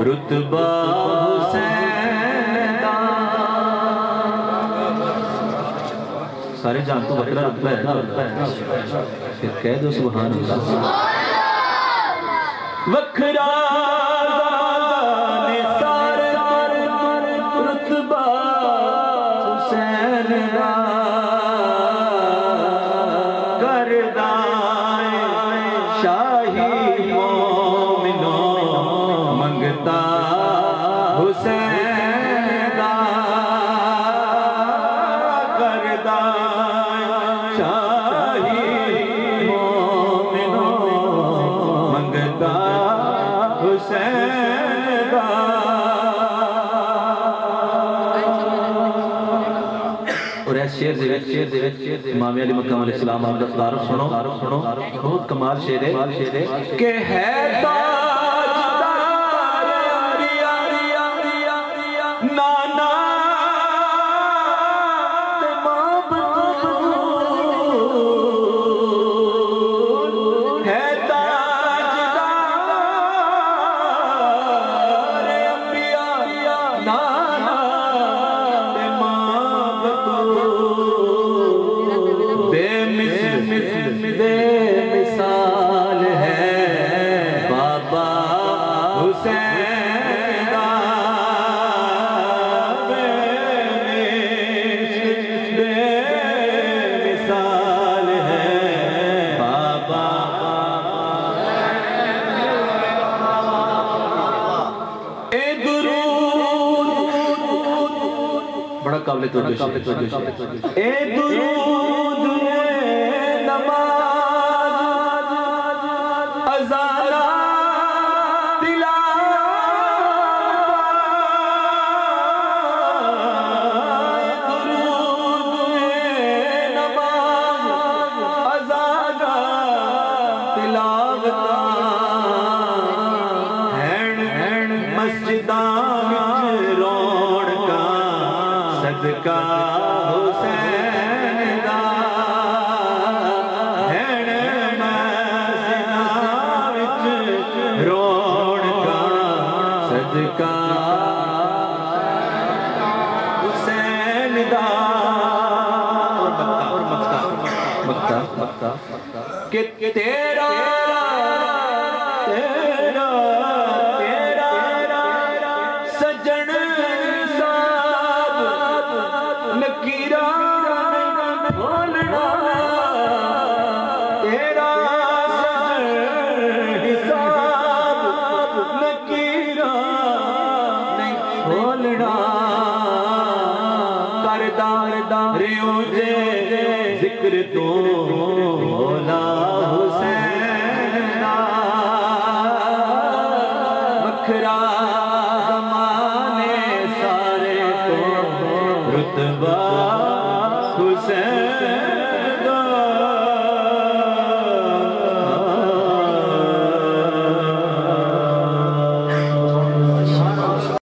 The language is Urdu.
رتبہ حسین دا سارے جان تو بکرا رتبہ ہے نا پھر کہہ دو سبحان اللہ وکھرا زانے سارے رتبہ حسین دا کردائے شاہی مومنوں منگتا حسین دا کردائے شاہی مومنوں منگتا حسین دا اور ایس شیر دیویت امام علی مقام علیہ السلام آمد تعارف سنو بہت کمال شیر ہے کہ ہے تاجدار نانا تمام ہے تاجدار انبیاء نانا بے مثال ہے بابا حسین دا بے مثال ہے بابا اے درود بڑا قابل توجہ اے درود نماز ازانہ تلاوت درود نماز ازانہ تلاوت ہین مسجداں وچ رونقاں صدقہ حسین دا صدقہ حسین دا اور مکہ کہ تیرا سجن صاحب نکیرہ بھولنا تیرا سجن حساب نکیرہ بھولنا کردار ریوں جے ذکر تو مولا حسین دا وکھرا زمانے سارے تو رتبہ حسین